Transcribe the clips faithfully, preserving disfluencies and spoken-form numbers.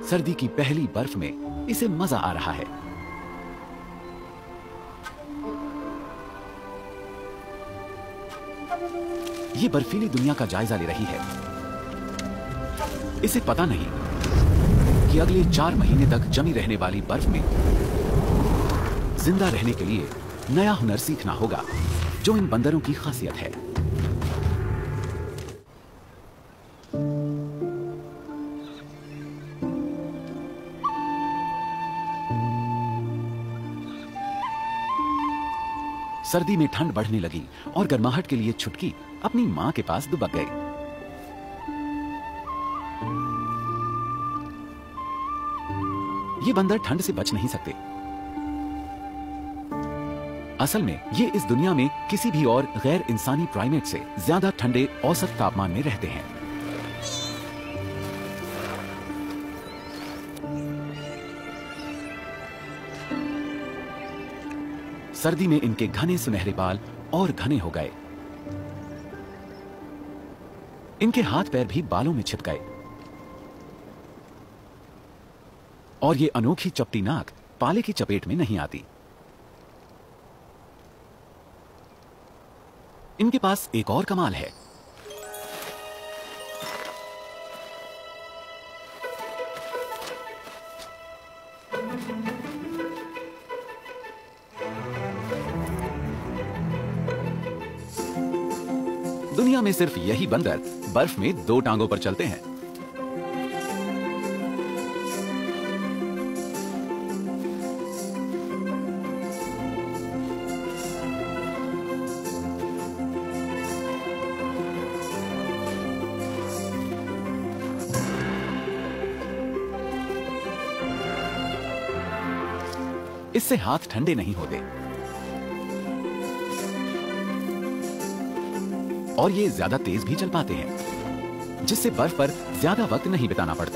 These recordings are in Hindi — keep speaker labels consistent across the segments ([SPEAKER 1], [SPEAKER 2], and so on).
[SPEAKER 1] सर्दी की पहली बर्फ में इसे मजा आ रहा है। ये बर्फीली दुनिया का जायजा ले रही है। इसे पता नहीं कि अगले चार महीने तक जमी रहने वाली बर्फ में जिंदा रहने के लिए नया हुनर सीखना होगा, जो इन बंदरों की खासियत है। सर्दी में ठंड बढ़ने लगी और गर्माहट के लिए छुटकी अपनी मां के पास दुबक गई। ये बंदर ठंड से बच नहीं सकते। असल में ये इस दुनिया में किसी भी और गैर इंसानी प्राइमेट से ज्यादा ठंडे औसत तापमान में रहते हैं। सर्दी में इनके घने सुनहरे बाल और घने हो गए। इनके हाथ पैर भी बालों में छिप गए और ये अनोखी चपटी नाक पाले की चपेट में नहीं आती। इनके पास एक और कमाल है। दुनिया में सिर्फ यही बंदर बर्फ में दो टांगों पर चलते हैं। इससे हाथ ठंडे नहीं होते और ये ज्यादा तेज भी चल पाते हैं, जिससे बर्फ पर ज्यादा वक्त नहीं बिताना पड़ता।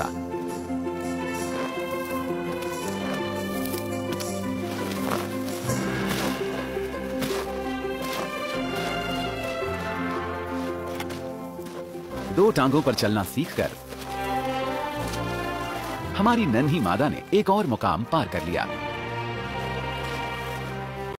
[SPEAKER 1] दो टांगों पर चलना सीखकर हमारी नन्ही मादा ने एक और मुकाम पार कर लिया।